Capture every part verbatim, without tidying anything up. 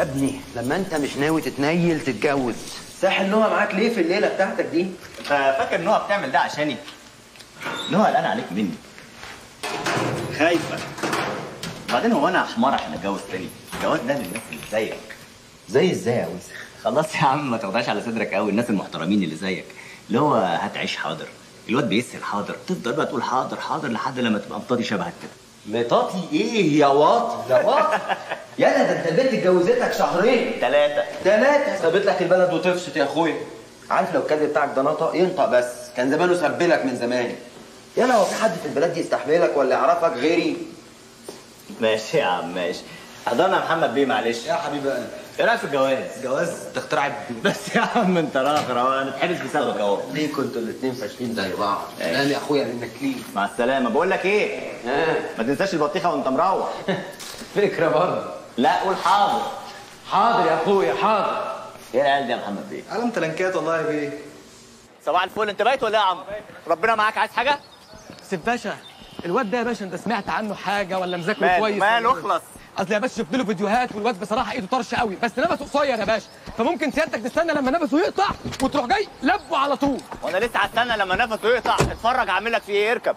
ابني لما انت مش ناوي تتنيل تتجوز ساحل نهى معاك ليه في الليله بتاعتك دي؟ انت فاكر نهى بتعمل ده عشاني؟ نهى قلقانه عليك مني، خايفه. بعدين هو انا حمار عشان اتجوز تاني؟ الجواز ده للناس اللي زيك. زي ازاي يا وسخ؟ خلاص يا عم ما تاخدهاش على صدرك قوي، الناس المحترمين اللي زيك اللي هو هتعيش حاضر، الواد بيسهل حاضر، تفضل بقى تقول حاضر حاضر لحد لما تبقى مطاطي شبهك كده. مطاطي ايه يا واطي يا واطي؟ يلا ده انت البنت اتجوزتك شهرين ثلاثة ثلاثة سابت لك البلد وتفشت يا اخويا. عارف لو الكلب بتاعك ده نطق ينطق بس كان زمانه سبلك من زمان. يلا هو في حد في البلد دي يستحملك ولا يعرفك غيري؟ ماشي يا عم ماشي. حضرنا يا محمد بيه معلش. يا حبيب قلبي ايه رايك في الجواز؟ جواز تخترع بس يا عم انت راخر اهو، انا اتحبس بسببك اهو. ليه كنتوا الاثنين فاشلين زي بعض؟ سلام يا اخويا منك ليه؟ مع السلامه. بقول لك ايه؟ آه. ما تنساش البطيخه وانت مروح. فكره برضه. لا قول حاضر. حاضر يا اخويا حاضر. ايه العيال دي يا محمد بيه؟ قلم تلنكات والله يا بيه. صباح الفل، انت بايت ولا ايه يا عم؟ ربنا معاك، عايز حاجه؟ سيف باشا، الواد ده يا باشا انت سمعت عنه حاجه ولا مذاكره ماله كويس؟ ماله اخلص. اصل يا باشا شفت له فيديوهات والواد بصراحه ايده طرش قوي، بس نفسه قصير يا باشا، فممكن سيادتك تستنى لما نفسه يقطع وتروح جاي لبه على طول. وانا لسه هستنى لما نفسه يقطع؟ اتفرج اعمل لك فيه ايه، اركب.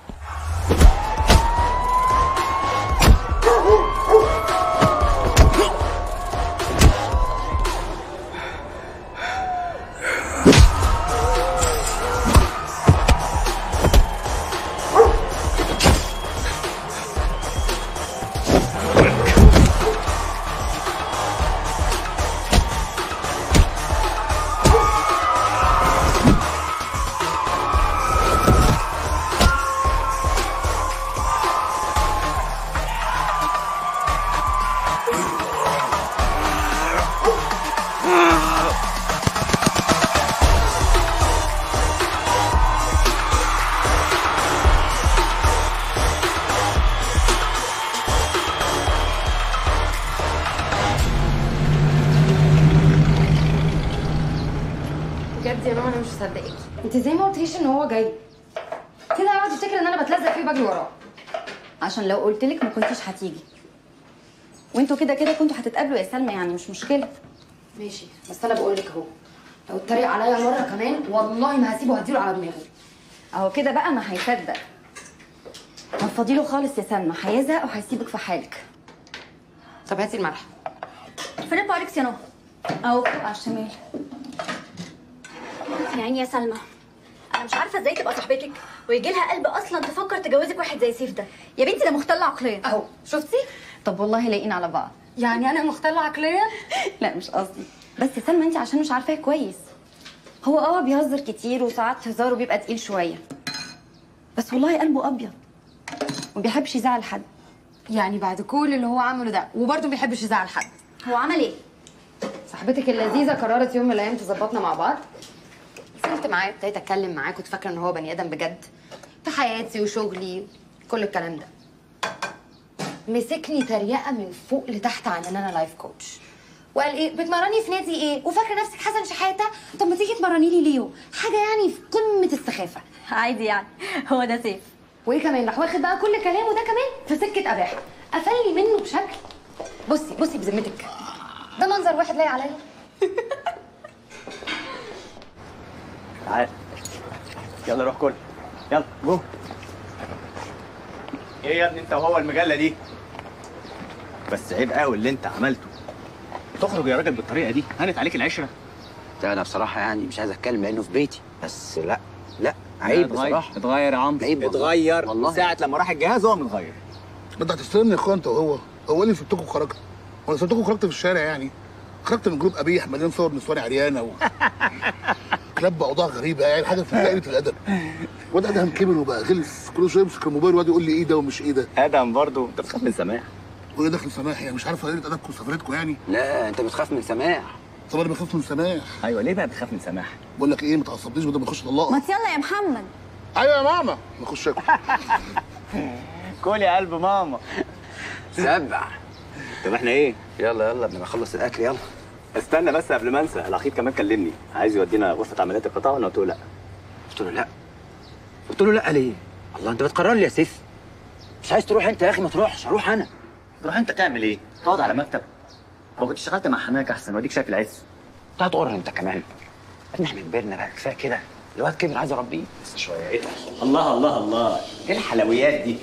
بجد يا ماما انا مش مصدقاكي، انت ازاي ما قلتليش ان هو جاي؟ كده هيقعد يفتكر ان انا بتلزق فيه وبجري وراه. عشان لو قلت لك ما كنتيش هتيجي، وانتوا كده كده كنتوا هتتقابلوا يا سلمى، يعني مش مشكله. ماشي بس انا بقول لك اهو، لو اتريق عليا مره كمان والله ما هسيبه، هديله على دماغي. اهو كده بقى ما هيصدق. ما تفضيله خالص يا سلمى، هيزهق وهيسيبك في حالك. طب هاتي الملح. فين الباركس يا نهى؟ اهو على الشمال. يا عيني يا سلمى، انا مش عارفه ازاي تبقى صاحبتك ويجي لها قلب اصلا تفكر تجوزك واحد زي سيف ده. يا بنتي ده مختل عقليا. اهو شفتي؟ طب والله لايقين على بعض. يعني انا مختلة عقليا؟ لا مش قصدي، بس يا سلمى انت عشان مش عارفاه كويس. هو اه بيهزر كتير وساعات هزاره بيبقى تقيل شويه، بس والله قلبه ابيض وما بيحبش يزعل حد. يعني بعد كل اللي هو عمله ده وبرضه ما بيحبش يزعل حد. هو عمل ايه؟ صاحبتك اللذيذه قررت يوم من الايام تظبطنا مع بعض. نزلت معاه ابتديت اتكلم معاه، كنت فاكره ان هو بني ادم بجد في حياتي وشغلي كل الكلام ده. مسكني تريقه من فوق لتحت عن ان انا لايف كوتش، وقال ايه بتمرني في نادي ايه وفاكره نفسك حسن شحاته، طب ما تيجي تمرني لي ليو، حاجه يعني في قمه السخافه. عادي يعني، هو ده سيف. وايه كمان راح واخد بقى كل كلامه ده كمان في سكه اباحه، قفلني منه بشكل. بصي بصي بذمتك، ده منظر واحد لايق عليا. تعال يلا روح كل، يلا جو. ايه يا ابني انت وهو المجله دي؟ بس عيب قوي اللي انت عملته، تخرج يا راجل بالطريقه دي، هانت عليك العشره. ده انا بصراحه يعني مش عايز اتكلم لانه في بيتي، بس لا لا عيب بصراحه. اتغير يا عمرو، عيب والله. اتغير والله. ساعه لما راح الجهاز هو متغير. انت هتستلمني يا اخويا انت وهو، هو اللي سبتكم وخرجت؟ ولا سبتكم وخرجت في الشارع يعني؟ خرجت من جروب قبيح مليان صور نسوان عريانه و كلاب باوضاع غريبه، يعني حاجه في قله الادب. واد ادهم كبر وبقى غلس، كل شويه يمسك الموبايل ويقعد يقول لي ايه ده ومش ايه ده. ادهم برضه انت بتخاف من سماح؟ وايه دخل سماح يعني؟ مش عارف قله ادبكم وسفرتكم يعني؟ لا انت بتخاف من سماح. طب انا بخاف من سماح. ايوه ليه بقى بتخاف من سماح؟ بقول لك ايه، ما تعصبنيش بدل ما اخش طلاق. ما يلا يا محمد. ايوه يا ماما، ما اخش اكل. كل يا قلب ماما. سبع. طب احنا ايه؟ يلا يلا قبل ما اخلص الاكل يلا. استنى بس قبل ما انسى، الاخير كمان كلمني عايز يودينا غرفه عمليات القطاع وانا قلت له لا. قلت له لا. قلت له لا ليه؟ الله انت بتقرر لي يا سيف. مش عايز تروح انت يا اخي ما تروحش، اروح انا. تروح انت تعمل ايه؟ تقعد على مكتب؟ ما كنت اشتغلت مع حماك احسن واديك شايف العز. انت هتقر انت كمان. احنا احنا كبرنا بقى، كفايه كده. الواد كبر عايز اربيه بس شويه. ايه ده؟ الله الله الله، ايه الحلويات دي؟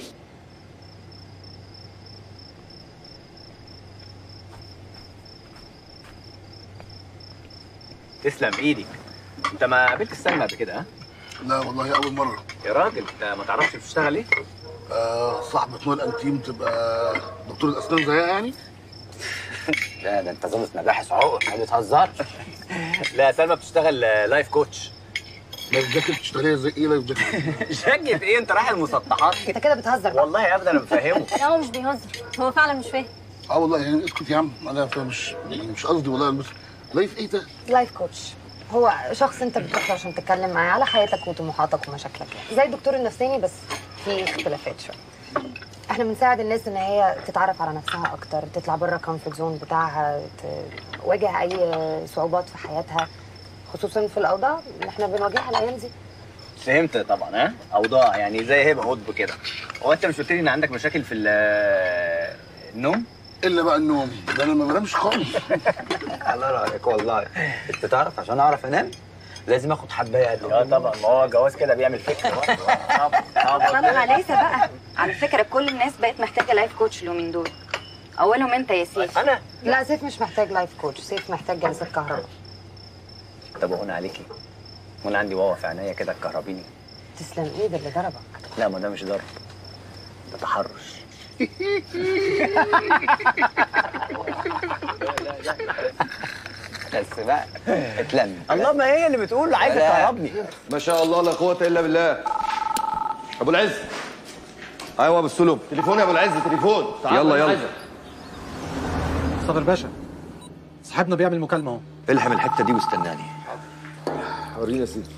تسلم ايدك. انت ما قابلت سلمى قبل كده ها؟ لا والله اول مره. يا راجل انت ما تعرفش بتشتغل ايه؟ آه صاحبة نور الانتيم تبقى دكتورة اسنان زيها يعني؟ لا ده انت ظابط مباحث عقر، ما بتهزرش. لا سلمى بتشتغل لايف كوتش. لايف جاكيت بتشتغليها زي ايه لايف جاكيت؟ جاكيت ايه؟ انت رايح المسطحات؟ انت كده بتهزر بقى. والله ابدا انا بفهمه. لا هو مش بيهزر، هو فعلا مش فاهم. اه والله يعني اسكت يا عم، انا مش يعني مش قصدي والله. بس لايف ايه ده؟ لايف كوتش هو شخص انت بتروح له عشان تتكلم معاه على حياتك وطموحاتك ومشاكلك، زي الدكتور النفساني بس في اختلافات شويه. احنا بنساعد الناس ان هي تتعرف على نفسها اكتر، تطلع بره الكومفورت زون بتاعها، تواجه اي صعوبات في حياتها، خصوصا في الاوضاع اللي احنا بنواجهها الايام دي. فهمت طبعا. ها اوضاع يعني زي هبه قطب كده. هو انت مش قلت لي ان عندك مشاكل في النوم؟ الا بقى النوم ده انا ما بنامش خالص. الله رايك والله. انت تعرف عشان اعرف انام لازم اخد حبايه قد اه طبعا، ما هو جواز كده بيعمل فكره. طبعا طبعا ليسا بقى. على فكره كل الناس بقت محتاجه لايف كوتش اليومين دول، اولهم انت يا سيف. انا؟ لا سيف مش محتاج لايف كوتش، سيف محتاج جلسه كهرباء. طب هون عليكي، وانا عندي واوا في عينيا كده تكهربيني. تسلم ايدك اللي ضربك. لا ما ده مش ضرب، ده تحرش. بس بقى اتلم. الله، ما هي اللي بتقول عايزه تهربني. ما شاء الله لا قوة إلا بالله. أبو العز. أيوه أبو السلم، تليفون يا أبو العز، تليفون. يلا يلا. صابر باشا، صاحبنا بيعمل مكالمة أهو. الحم الحتة دي واستناني. ورينا يا سيدي.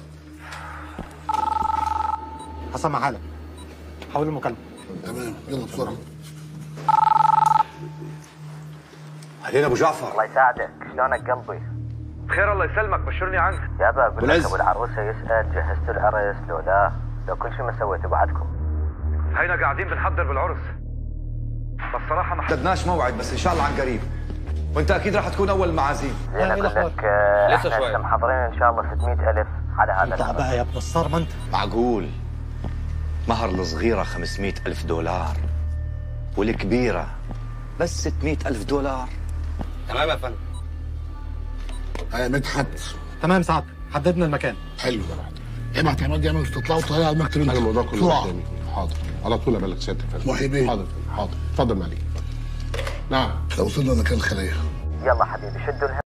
هسمع حالك. حول المكالمة. تمام يلا بسرعة. علينا أبو جعفر. الله يساعدك، شلونك قلبي؟ بخير الله يسلمك، بشرني عنك. يابا اقول لك ابو العروسه يسال جهزتوا العرس لو لا؟ لو كل شيء ما سويته بعدكم. هينا قاعدين بنحضر بالعرس. بس صراحه ما حددناش موعد، بس ان شاء الله عن قريب. وانت اكيد راح تكون اول معازيم. زين اقول لك لسه شوي محضرين ان شاء الله ستمئة ألف على هذا العرس. بقى يا ابن الصار ما انت معقول. مهر الصغيرة خمسمئة ألف دولار والكبيرة بس ستمئة ألف دولار. تمام يا فندم. يا مدحت. تمام سعادتك، حددنا المكان. حلو. ابعت عماد يعمل استطلاع وطلع على المكتب. انا الموضوع كله قدامي. حاضر على طول ابلغ سيادتك يا فندم. محي بيه. حاضر حاضر اتفضل معلي. نعم لو وصلنا مكان الخليه. يلا حبيبي شدوا